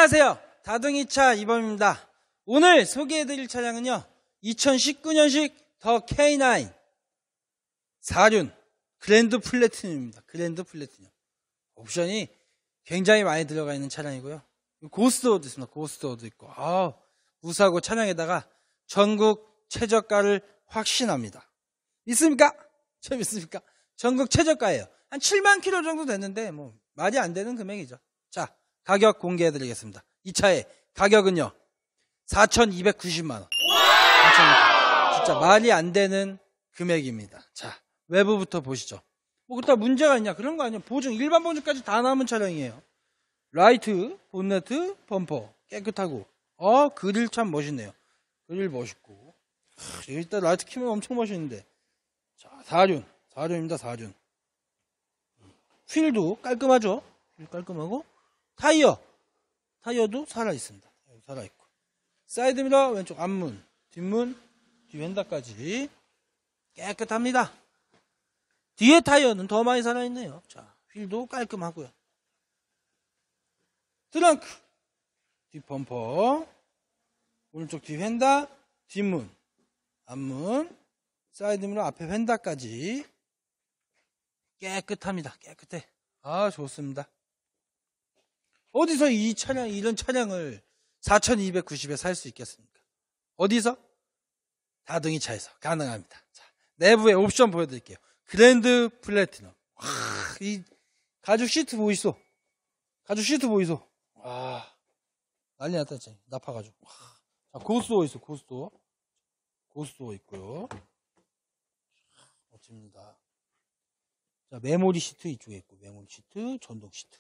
안녕하세요. 다둥이차 이범입니다. 오늘 소개해드릴 차량은요, 2019년식 더 K9 4륜 그랜드 플래티넘입니다. 그랜드 플래티넘. 옵션이 굉장히 많이 들어가 있는 차량이고요. 고스트워도 있습니다. 고스트워도 있고, 무사고 차량에다가 전국 최저가를 확신합니다. 믿습니까? 저 믿습니까? 전국 최저가예요. 한 7만 킬로 정도 됐는데 뭐 말이 안 되는 금액이죠. 자, 가격 공개해드리겠습니다. 이 차의 가격은요, 4,290만원. 진짜 말이 안 되는 금액입니다. 자, 외부부터 보시죠. 뭐 그렇다 문제가 있냐, 그런 거 아니에요. 보증, 일반 보증까지 다 남은 차량이에요. 라이트, 본네트, 범퍼 깨끗하고, 그릴 참 멋있네요. 그릴 멋있고, 일단 라이트 키면 엄청 멋있는데. 자, 4륜입니다. 4륜. 휠도 깔끔하죠. 휠 깔끔하고, 타이어도 살아있습니다. 살아있고, 사이드미러, 왼쪽 앞문, 뒷문, 뒤엔다까지 깨끗합니다. 뒤에 타이어는 더 많이 살아있네요. 자, 휠도 깔끔하고요. 트렁크, 뒷범퍼, 오른쪽 뒤 휀다, 뒷문, 앞문, 사이드미러, 앞에 휀다까지 깨끗합니다. 깨끗해. 좋습니다. 어디서 이런 차량을 4,290에 살 수 있겠습니까? 어디서? 다둥이 차에서 가능합니다. 자, 내부의 옵션 보여드릴게요. 그랜드 플래티넘. 이 가죽 시트 보이소? 난리 났다, 진짜. 나파가지고. 자, 고스도어 있어, 고스도어 있고요. 멋집니다. 자, 메모리 시트 이쪽에 있고, 메모리 시트, 전동 시트.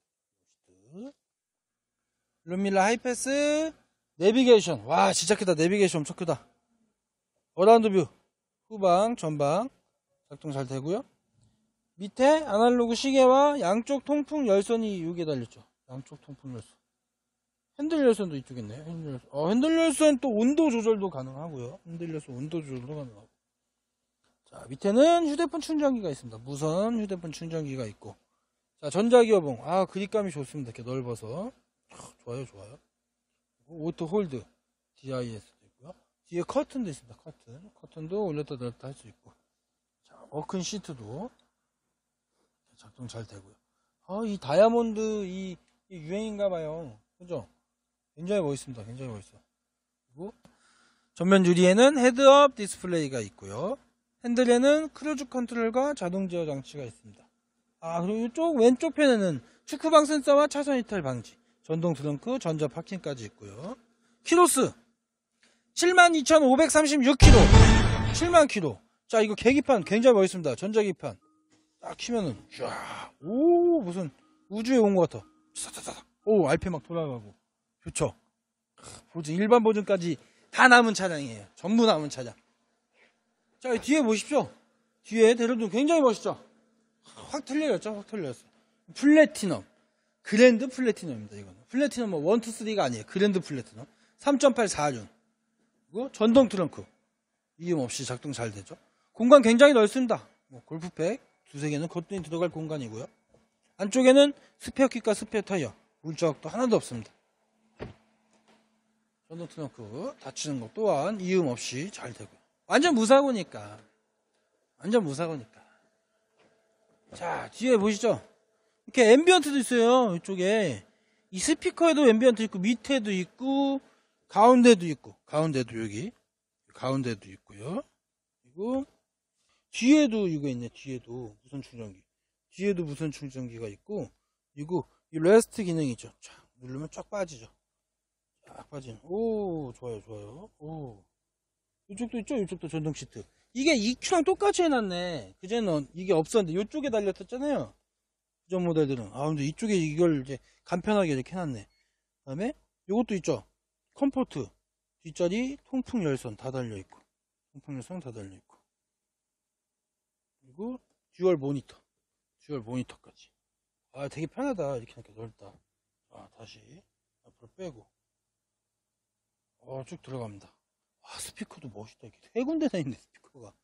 룸밀러 하이패스, 내비게이션. 와, 진짜 크다. 내비게이션 엄청 크다. 어라운드 뷰, 후방, 전방 작동 잘 되고요. 밑에 아날로그 시계와 양쪽 통풍 열선이 여기에 달렸죠. 양쪽 통풍 열선. 핸들 열선도 이쪽에 있네요. 핸들 열선 또 온도 조절도 가능하고요. 핸들 열선 온도 조절도 가능하고. 자, 밑에는 휴대폰 충전기가 있습니다. 무선 휴대폰 충전기가 있고. 자, 전자기어봉. 그립감이 좋습니다. 이렇게 넓어서. 좋아요. 오토 홀드, DIS도 있고요. 뒤에 커튼도 있습니다. 커튼도 올렸다 내렸다 할 수 있고. 자, 워큰 시트도 작동 잘 되고요. 이 다이아몬드 이 유행인가봐요. 그죠? 굉장히 멋있습니다. 굉장히 멋있어. 그리고 전면 유리에는 헤드업 디스플레이가 있고요. 핸들에는 크루즈 컨트롤과 자동 제어 장치가 있습니다. 그리고 이쪽 왼쪽 편에는 축구방 센서와 차선 이탈 방지, 전동 트렁크, 전자 파킹까지 있고요. 키로수 72,536km. 7만 킬로. 자, 이거 계기판 굉장히 멋있습니다. 전자기판 딱 키면은 무슨 우주에 온 것 같아. RP 막 돌아가고. 좋죠. 보증, 일반 보증까지 다 남은 차량이에요. 전부 남은 차량. 자, 뒤에 보십시오. 뒤에 대로등 굉장히 멋있죠. 확 틀려졌죠. 플래티넘, 그랜드 플래티넘입니다. 이거는 플래티넘 1, 2, 3가 아니에요. 그랜드 플래티넘 3.8 4륜. 그리고 전동 트렁크 이음 없이 작동 잘 되죠. 공간 굉장히 넓습니다. 골프백 두세 개는 거뜬히 들어갈 공간이고요. 안쪽에는 스페어 킥과 스페어 타이어, 물자국도 하나도 없습니다. 전동 트렁크 닫히는 것 또한 이음 없이 잘 되고요. 완전 무사고니까. 자, 뒤에 보시죠. 이렇게 앰비언트도 있어요. 이쪽에 이 스피커에도 앰비언트 있고, 밑에도 있고, 가운데도 있고, 가운데도 있고요. 그리고 뒤에도 이거 있네. 뒤에도 무선 충전기가 있고, 그리고 이 레스트 기능이 있죠. 쫙 누르면 쫙 빠지죠. 쫙 빠지는. 좋아요. 이쪽도 있죠. 이쪽도 전동 시트. 이게 EQ랑 똑같이 해놨네. 그전에는 이게 없었는데 이쪽에 달렸었잖아요. 그전 모델들은. 근데 이쪽에 이걸 이제 간편하게 이렇게 해놨네. 그 다음에 요것도 있죠. 컴포트. 뒷자리 통풍 열선 다 달려있고. 그리고 듀얼 모니터까지. 되게 편하다. 이렇게 넓다. 다시 앞으로 빼고. 쭉 들어갑니다. 스피커도 멋있다. 이렇게 세 군데나 있네, 스피커가.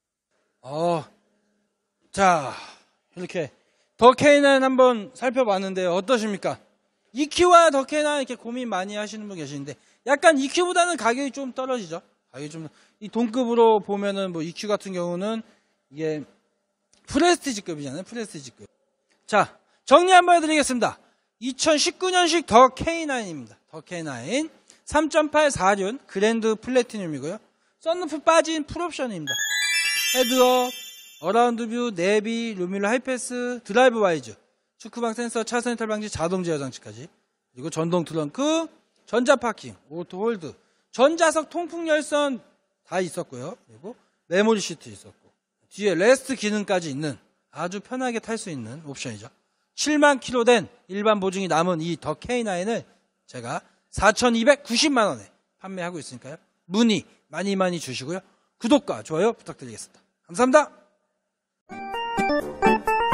자, 이렇게 더 K9 한번 살펴봤는데 어떠십니까? EQ와 더 K9 이렇게 고민 많이 하시는 분 계시는데 약간 EQ보다는 가격이 좀 떨어지죠. 가격이 좀, 이 동급으로 보면은 뭐 EQ 같은 경우는 이게 프레스티지급이잖아요. 프레스티지급. 자, 정리 한번 해드리겠습니다. 2019년식 더 K9입니다. 더 K9 3.8 4륜 그랜드 플래티늄이고요. 썬루프 빠진 풀옵션입니다. 헤드업, 어라운드 뷰, 내비, 루밀러 하이패스, 드라이브 와이즈, 축구방 센서, 차선 이탈 방지, 자동 제어 장치까지, 그리고 전동 트렁크, 전자 파킹, 오토 홀드, 전자석 통풍 열선 다 있었고요. 그리고 메모리 시트 있었고, 뒤에 레스트 기능까지 있는 아주 편하게 탈 수 있는 옵션이죠. 7만 킬로 된 일반 보증이 남은 이 더 K9을 제가 4,290만 원에 판매하고 있으니까요. 문의 많이 주시고요. 구독과 좋아요 부탁드리겠습니다. 감사합니다.